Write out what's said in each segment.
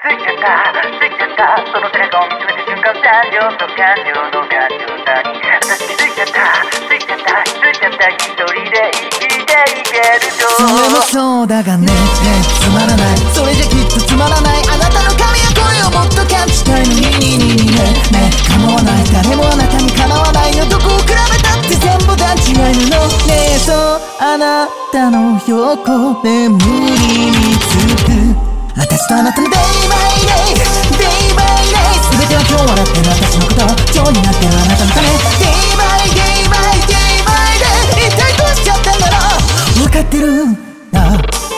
ついちゃったその背中を見つめた瞬間感情と感情の感情さに私気づいちゃった一人で生きていけるとそれもそうだがねつまらないそれじゃきっとつまらないあなたの髪や声をもっと感じたいのにね構わない誰もあなたにかなわないのどこを比べたって全部段違いのねえそうあなたの横で無理につく私とあなたの Day by Day Day by Day 全ては今日笑ってる私のこと今日になってるあなたのため Day by Day by Day by Day 一体どうしちゃったんだろう分かってるんだ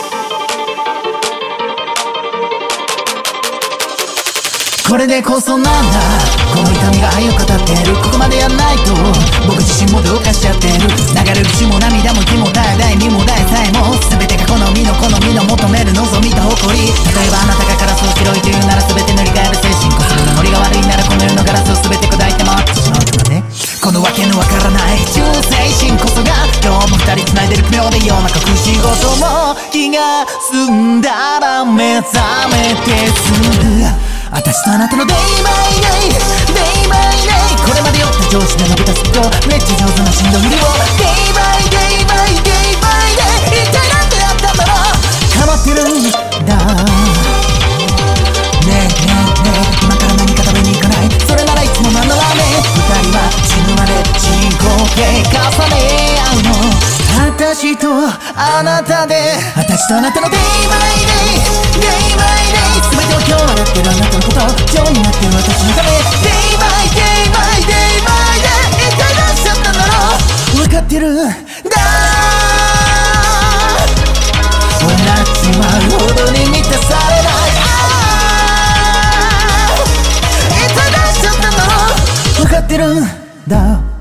これでこそなんだこの痛みが愛を語ってるここまでやんないと僕自身もどうかしちゃってる流れる血も涙も気も絶えない身も絶えさえも全てが好みの求める望みと誇り例えばあなたがガラスを白いというなら全て塗り替える精神こそのノリが悪いならこの世のガラスを全て砕いて回ってしまうとかねこのわけのわからない忠誠心こそが今日も二人繋いでる妙でような隠し事も気が済んだら目覚めてすぐ私とあなたの Day by Day Day by Day これまで酔った上司で伸びたスピードめっちゃ上手な振動振りを Day by Day by Day by Day 一体なんであったんだろうかまってるんだねえ今から何か食べに行かないそれならいつもなんだラーメン二人は死ぬまで進行形重ね合うの私とあなたで私とあなたの Day by Day Day by Day 全てを今日笑ってるあなたのこと今日になってる私のため Day by Day by Day by Day 一体どうしちゃったんだろう分かってるんだ笑っちまうほどに満たされない一体どうしちゃったんだろう分かってるんだ